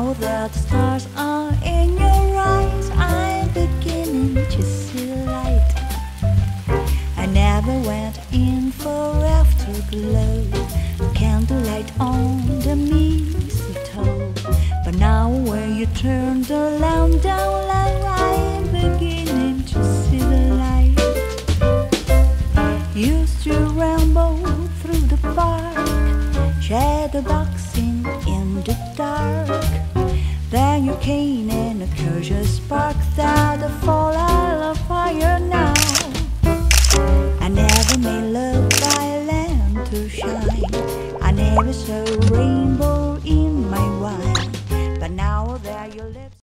now that the stars are in your eyes, I'm beginning to see the light. I never went in for afterglow, candlelight on the mistletoe. But now when you turn the lamp down low, I'm beginning to see the light. Used to ramble through the park, shadow boxing in the dark. Then you came and a curious spark that the fall out of fire now. I never made love by land to shine, I never saw a rainbow in my wine. But now there your lips